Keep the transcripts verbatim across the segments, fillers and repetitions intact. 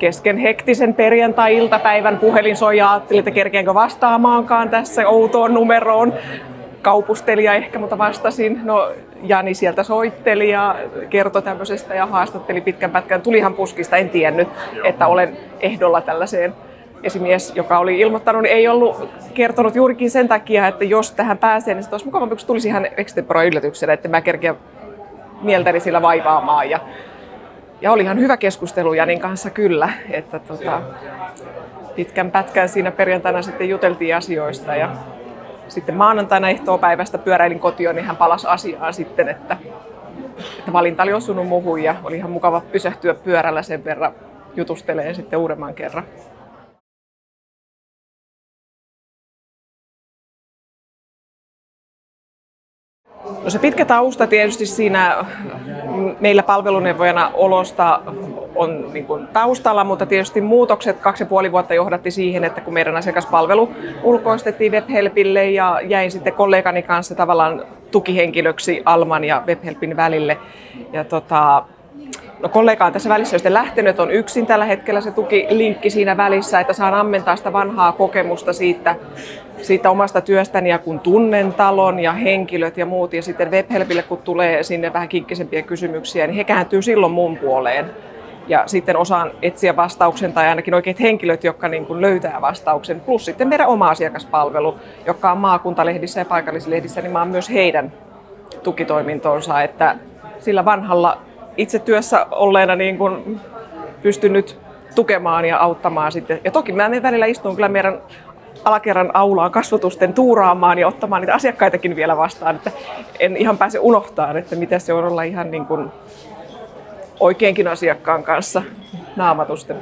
kesken hektisen perjantai-iltapäivän puhelin soi ja ajattelin, että kerkeänkö vastaamaankaan tässä outoon numeroon. Kaupustelija ehkä, mutta vastasin. No, Jani sieltä soitteli ja kertoi tämmöisestä ja haastatteli pitkän pätkän. Tulihan puskista, en tiennyt, että olen ehdolla tällaiseen. Esimies, joka oli ilmoittanut, ei ollut kertonut juurikin sen takia, että jos tähän pääsee, niin se olisi mukavampi, kun tulisi ihan extempore yllätyksenä, että mä kerkeän mieltäni sillä vaivaamaan. Ja, ja oli ihan hyvä keskustelu Janin kanssa kyllä, että tota, pitkän pätkän siinä perjantaina sitten juteltiin asioista. Ja sitten maanantaina ehtoopäivästä pyöräilin kotiin, niin hän palasi asiaan sitten, että, että valinta oli osunut muuhun ja oli ihan mukava pysähtyä pyörällä sen verran jutusteleen sitten uudemman kerran. No se pitkä tausta tietysti siinä meillä palveluneuvojana olosta on niin kuin taustalla, mutta tietysti muutokset kaksi ja puoli vuotta johdatti siihen, että kun meidän asiakaspalvelu ulkoistettiin Webhelpille ja jäin sitten kollegani kanssa tavallaan tukihenkilöksi Alman ja Webhelpin välille. Ja tota, no kollega on tässä välissä sitten lähtenyt, on yksin tällä hetkellä se tukilinkki siinä välissä, että saan ammentaa sitä vanhaa kokemusta siitä, siitä omasta työstäni ja kun tunnen talon ja henkilöt ja muut ja sitten Webhelpille kun tulee sinne vähän kinkkisempiä kysymyksiä, niin he kääntyy silloin mun puoleen. Ja sitten osaan etsiä vastauksen tai ainakin oikeat henkilöt, jotka niin kuin löytää vastauksen. Plus sitten meidän oma asiakaspalvelu, joka on maakuntalehdissä ja paikallislehdissä, niin mä oon myös heidän tukitoimintonsa, että sillä vanhalla itse työssä olleena niin kuin pystyn nyt tukemaan ja auttamaan sitten. Ja toki mä välillä istun kyllä meidän alakerran aulaan kasvotusten tuuraamaan ja ottamaan niitä asiakkaitakin vielä vastaan, että en ihan pääse unohtamaan, että mitä se on olla ihan niin kuin oikeinkin asiakkaan kanssa naamatusten.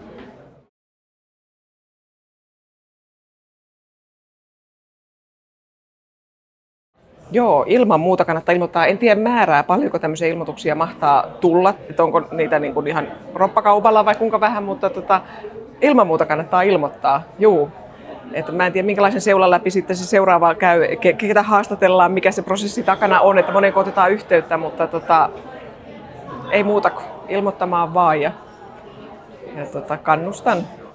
Joo, ilman muuta kannattaa ilmoittaa. En tiedä määrää, paljonko tämmöisiä ilmoituksia mahtaa tulla, että onko niitä niin kuin ihan roppakaupalla vai kuinka vähän, mutta tota, ilman muuta kannattaa ilmoittaa. Juu. Että mä en tiedä, minkälaisen seulan läpi sitten se seuraava käy, ketä haastatellaan, mikä se prosessi takana on, että moneen otetaan yhteyttä, mutta tota, ei muuta kuin ilmoittamaan vaan ja, ja tota, kannustan